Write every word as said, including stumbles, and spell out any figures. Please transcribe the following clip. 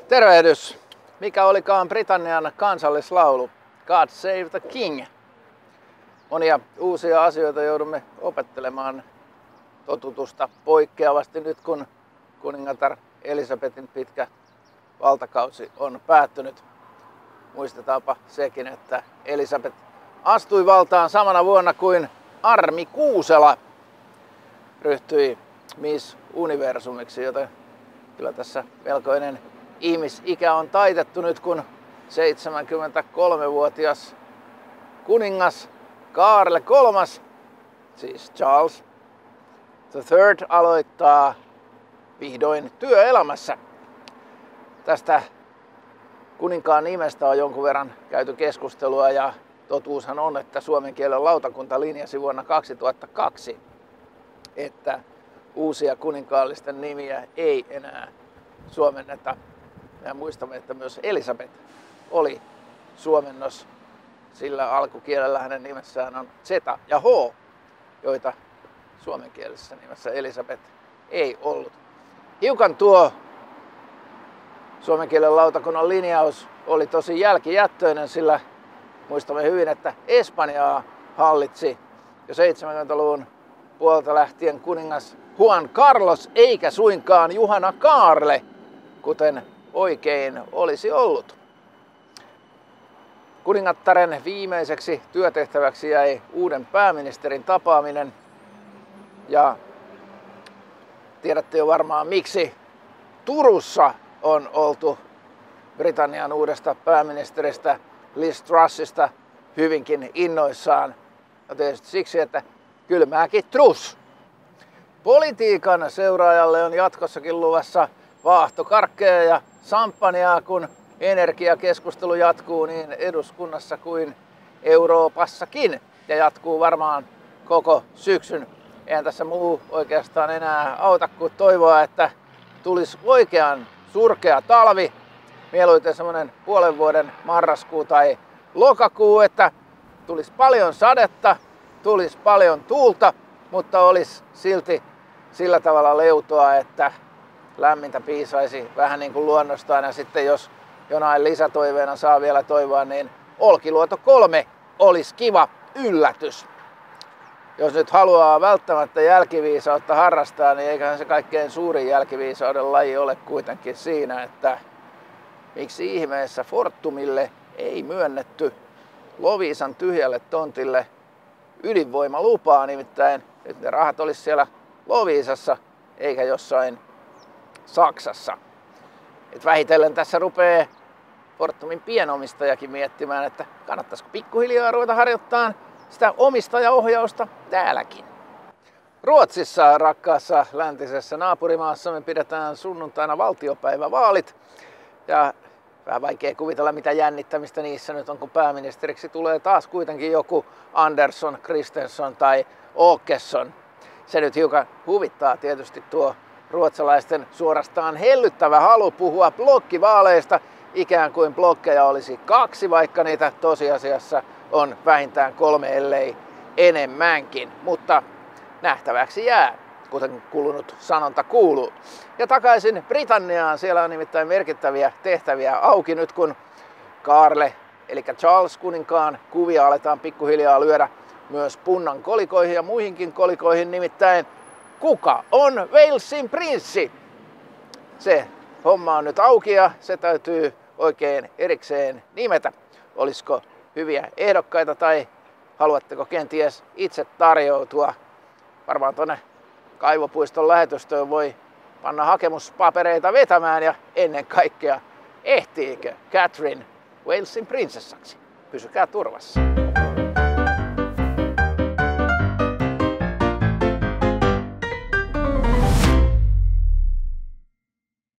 Tervehdys! Mikä olikaan Britannian kansallislaulu? God Save the King. Monia uusia asioita joudumme opettelemaan totutusta poikkeavasti nyt, kun kuningatar Elisabetin pitkä valtakausi on päättynyt. Muistetaanpa sekin, että Elisabeth astui valtaan samana vuonna kuin Armi Kuusela ryhtyi Miss Universumiksi, joten kyllä tässä melkoinen ihmisikä on taitettu nyt, kun seitsemänkymmentäkolmevuotias kuningas Kaarle kolmas, siis Charles the Third, aloittaa vihdoin työelämässä. Tästä kuninkaan nimestä on jonkun verran käyty keskustelua, ja totuushan on, että suomen kielen lautakunta linjasi vuonna kaksituhattakaksi, että uusia kuninkaallisten nimiä ei enää suomenneta. Ja muistamme, että myös Elisabeth oli suomennos, sillä alkukielellä hänen nimessään on Z ja H, joita suomenkielisessä nimessä Elisabeth ei ollut. Hiukan tuo suomen kielen lautakunnan linjaus oli tosi jälkijättöinen, sillä muistamme hyvin, että Espanjaa hallitsi jo seitsemänkymmentäluvun puolta lähtien kuningas Juan Carlos, eikä suinkaan Juhana Kaarle, kuten oikein olisi ollut. Kuningattaren viimeiseksi työtehtäväksi jäi uuden pääministerin tapaaminen, ja tiedätte jo varmaan miksi Turussa on oltu Britannian uudesta pääministeristä Liz Trussista hyvinkin innoissaan. Ja tietysti siksi, että kylmääkin Truss. Politiikan seuraajalle on jatkossakin luvassa vaahtokarkkeja ja samppaniaa, kun energiakeskustelu jatkuu niin eduskunnassa kuin Euroopassakin, ja jatkuu varmaan koko syksyn. Eihän tässä muu oikeastaan enää auta kuin toivoa, että tulisi oikean surkea talvi, mieluiten semmoinen puolen vuoden marraskuu tai lokakuu, että tulisi paljon sadetta, tulisi paljon tuulta, mutta olisi silti sillä tavalla leutoa, että lämmintä piisaisi vähän niin kuin luonnostaan, ja sitten jos jonain lisätoiveena saa vielä toivoa, niin Olkiluoto kolme olisi kiva yllätys. Jos nyt haluaa välttämättä jälkiviisautta harrastaa, niin eiköhän se kaikkein suurin jälkiviisauden laji ole kuitenkin siinä, että miksi ihmeessä Fortumille ei myönnetty Loviisan tyhjälle tontille ydinvoimalupaa, nimittäin nyt ne rahat olisi siellä Loviisassa eikä jossain Saksassa. Et vähitellen tässä rupeaa Fortumin pienomistajakin miettimään, että kannattaisiko pikkuhiljaa ruveta harjoittamaan sitä omistajaohjausta täälläkin. Ruotsissa, rakkaassa läntisessä naapurimaassa, me pidetään sunnuntaina valtiopäivävaalit. Ja vähän vaikea kuvitella, mitä jännittämistä niissä nyt on, kun pääministeriksi tulee taas kuitenkin joku Andersson, Kristersson tai Åkesson. Se nyt hiukan huvittaa tietysti tuo ruotsalaisten suorastaan hellyttävä halu puhua blokkivaaleista, ikään kuin blokkeja olisi kaksi, vaikka niitä tosiasiassa on vähintään kolme, ellei enemmänkin. Mutta nähtäväksi jää, kuten kulunut sanonta kuuluu. Ja takaisin Britanniaan, siellä on nimittäin merkittäviä tehtäviä auki nyt, kun Kaarle, eli Charles kuninkaan kuvia aletaan pikkuhiljaa lyödä myös punnan kolikoihin ja muihinkin kolikoihin, nimittäin kuka on Walesin prinssi? Se homma on nyt auki ja se täytyy oikein erikseen nimetä. Olisiko hyviä ehdokkaita tai haluatteko kenties itse tarjoutua? Varmaan tuonne Kaivopuiston lähetystöön voi panna hakemuspapereita vetämään, ja ennen kaikkea ehtiikö Catherine Walesin prinsessaksi? Pysykää turvassa.